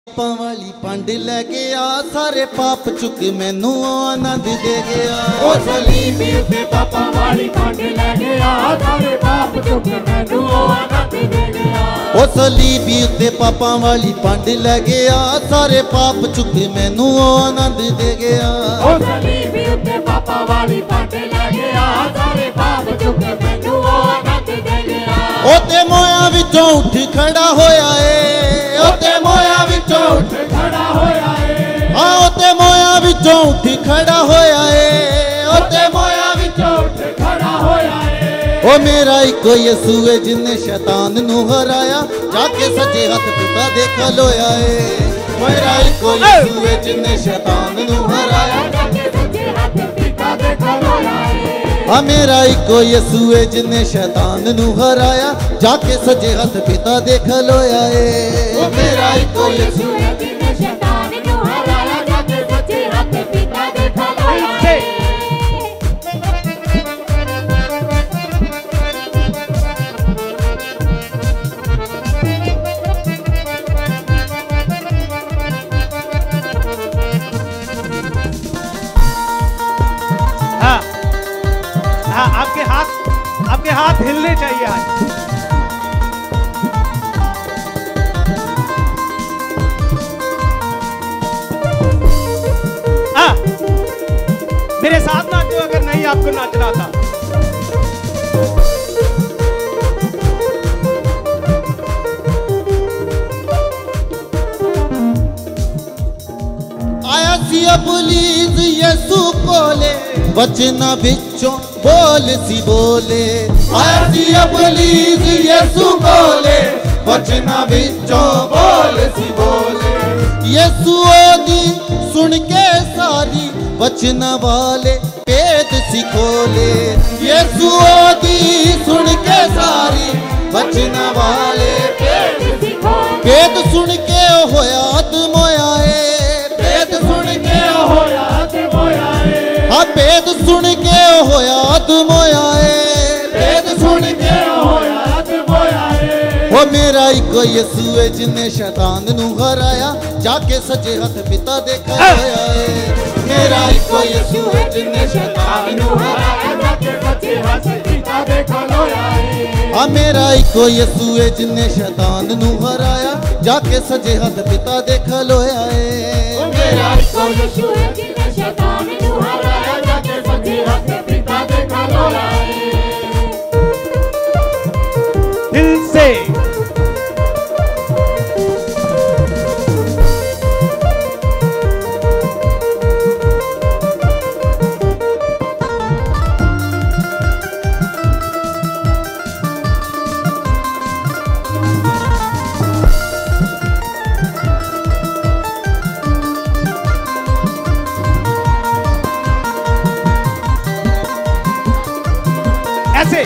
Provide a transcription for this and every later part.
पापां वाली पंड लै गया, सारे पाप चुक मैनू आनंद दे गया। ओ सलीमी उत्ते पापां वाली पंड लै गया, सारे पाप चुक मैनू आनंद दे गया। ओ सलीबी उत्ते पापां वाली पंड लै गया, सारे पाप चुक मैनू आनंद दे गया। ओ सलीमी उत्ते पापां वाली पंड लै गया, सारे पाप चुक मैनू आनंद दे गया। ओ ते मोया विचों उठ खड़ा होया है, ओ ते मोया विचों उठ खड़ा होया है। हाँ ओ ते मोया विचों उठ खड़ा होया है, ओ ते मोया विचों उठ खड़ा होया है। ओ मेरा इको यसू है जिन्ने शैतान नू हराया, जाके सजे हथ पिता दे खलोया है। मेरा इको यसू है जिन्ने शैतान नू हराया, जाके सजे हथ पिता दे खलोया है। हाँ मेरा इको यसू है जिन्ने शैतान नू हराया, जाके सजे हथ पिता दे खलोया है। ओ मेरा इको यसू है जिन्ने शैतान नू हराया, जाके सजे हथ पिता दे खलोया है। आपके हाथ हिलने चाहिए आज। मेरे साथ नाचो अगर नहीं आपको नाचना था। आया सी अबलीज यसू कोले, बचना बिचों बोल सी बोले। आया सी अबलीज यसू कोले, बचना बिचों बोल सी बोले। यसू ओदी सुन के सारी, बचना वाले भेद सी खोले। यसू ओदी सुन के सारी, बचना वाले भेद सुन के होया आत्मोया है, भेद सुन के होया आत्मोया है। हाँ भेद सुन के होया आत्मोया है, भेद सुन के होया आत्मोया है। वो मेरा इको यसू है जिन्ने शैतान नू हराया, जाके सजे हथ पिता दे खलोया है। मेरा इको यसू है जिन्ने शैतान नू हराया, जाके सजे हथ पिता दे खलोया है। हाँ मेरा इको यसू है जिन्ने शैतान नू हराया, जाके सजे हथ पिता दे खलोया है। मेरा इको यसू है जिन्ने शैतान नू हराया, जाके सजे हथ पिता दे खलोया है। दिल से ऐसे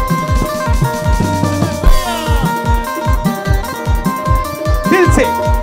दिल से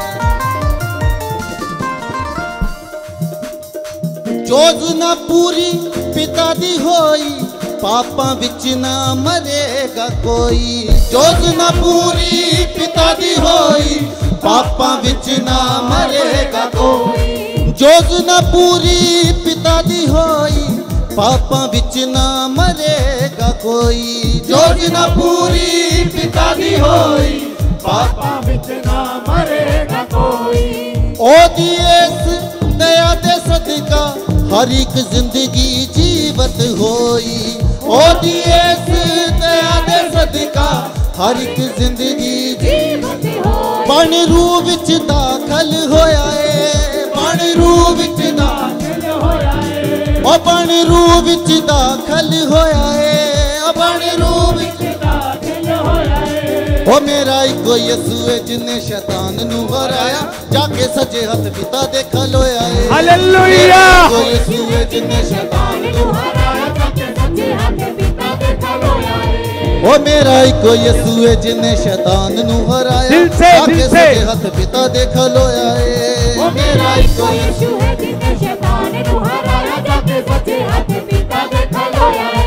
जोज ना पूरी पिता दी होई, पापा विच ना मरेगा कोई। जोज ना पूरी पिता दी होई, पापा विच ना मरेगा कोई। जोज ना पूरी पिता दी होई, पापा विच ना मरेगा कोई। जोज ना पूरी पिता दी होई, पापा विच ना मरेगा कोई। ओदी इस दया दे सदका हर एक जिंदगी जीवत होई। ओदी इस दया दे सदका हर एक जिंदगी जीवत होई। बन रूह विच दाखल होया है, बन रूह विच दाखल होया है। ओ बन रूह विच दाखल होया है, ओ बन रूह विच दाखल होया है। ओ मेरा इको यसू है जिन्ने शैतान नू हराया, जाके सजे हथ पिता दे खलोया है। हालेलुया। इको यसू है जिन्ने शैतान नू हराया, जाके सजे हथ पिता दे खलोया है। ओ मेरा इको यसू है जिन्ने शैतान नू हराया, दिल से, जाके दिल से। सजे हथ पिता दे खलोया है। ओ मेरा इको यसू है जिन्ने शैतान नू हराया, जाके सजे हथ पिता दे खलोया है।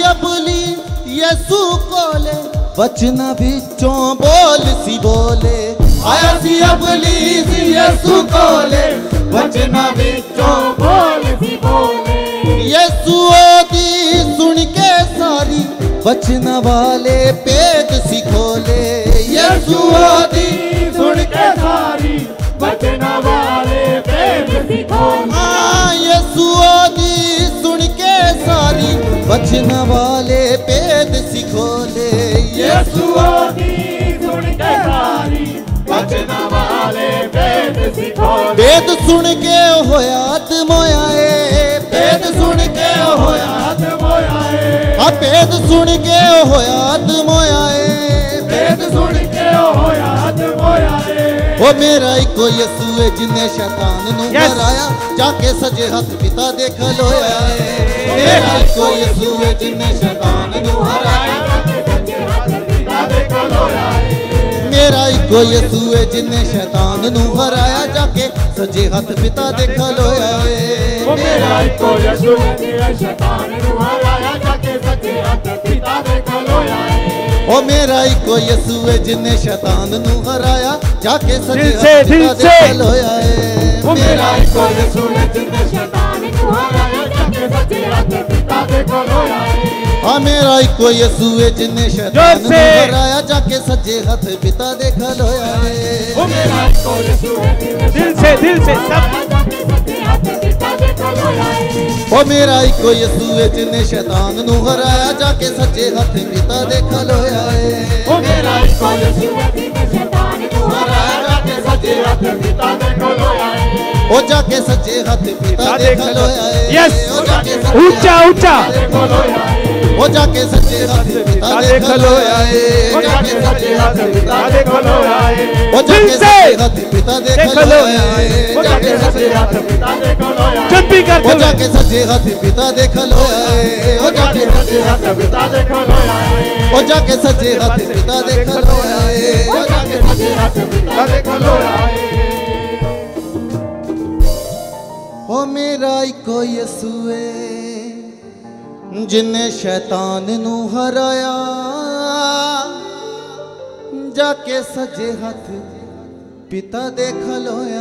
अबली यसू कोले बचना बिचों बोल सी बोले आया सी अबली यसू कोले बचना बिचों बोल सी बोले यसू दी सुन के सारी बचना वाले पेद सी खोले यसू दी सुन के सारी बचना वाले पेद सी खोले यसू दी सुन के सारी बचना वाले पेद सी खोले यसू दी सुन के सारी बचना वाले पेद सी खोले पेद सुन के होया आत्मोया पेद सुन के होया आत्मोया आ पेद सुन के होया आत्मोया पेद सुन के होया आत्मोया ओ मेरा इको यसू है जिन्ने शैतान नू हराया जाके सजे हाथ पिता दे खलोया मेरा इको यसू है जिन्ने शैतान नू हराया मेरा इको यसू है जिन्ने शैतान नू हराया जाके सजे हाथ पिता दे खलोया मेरा इको यसू है जिन्ने शैतान नू हराया जाके सजे हाथ पिता दे खलोया ओ मेरा इको यसू है जिन्ने शैतान नू हराया जाके सजे दिल से, हाथ दिल पिता दे से। खलोया ओ मेरा इको यसू है जिन्ने शैतान नू हराया जाके सजे हाथ पिता दे खलोया हाँ मेरा इको यसू है जिन्ने शैतान नू हराया जाके सजे हाथ पिता दे खलोया ओ मेरा इको यसू है जिन्ने दिल से सब जाके सजे हाथ पिता दे खलोया ओ मेरा इको यसू है जिन्ने शैतान नू हराया जाके सजे हाथ पिता दे खलोया ओ मेरा इको यसू है जिन्ने शैतान नू हराया जाके सजे हाथ पिता दे खलोया ओ जाके सजे हाथ पिता दे खलोया यस ओ जाके सजे ऊंचा ऊंचा ओ जाके सजे हाथ पिता दे खलोया ओ जाके सजे हाथ पिता दे खलोया ओ जाके सजे हाथ पिता दे खलोया ओ जाके सजे हाथ पिता दे खलोया जब भी ओ करते जाके सजे हाथ पिता दे खलोया ओ जाके सजे हाथ पिता दे खलोया ओ जाके सजे हाथ पिता दे खलोया ओ जाके सजे हाथ पिता दे खलोया ओ मेरा इको यसू है जिन्ने शैतान नू हराया जाके सजे हाथ पिता दे खलोया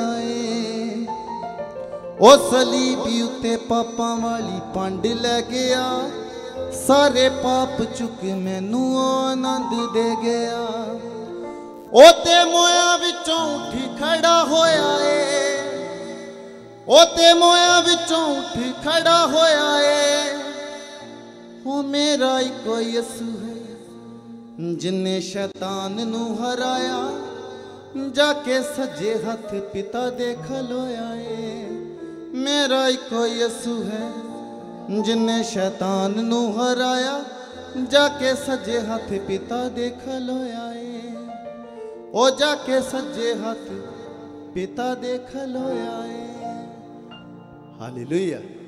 ओ सलीबी उत्ते पापां वाली पंड लै गया सारे पाप चुक मैनू आनंद दे गया ओ ते मोया विचों उठी खड़ा होया ओ ते मोया विचों उठी खड़ा होया ओ मेरा इको यसू है जिन्ने शैतान नू हराया जाके सजे हाथ पिता दे खलोया मेरा इको यसू है जिन्ने शैतान नू हराया जाके सजे हाथ पिता दे खलोया ओ जाके सजे हाथ पिता दे खलोया हालेलुया।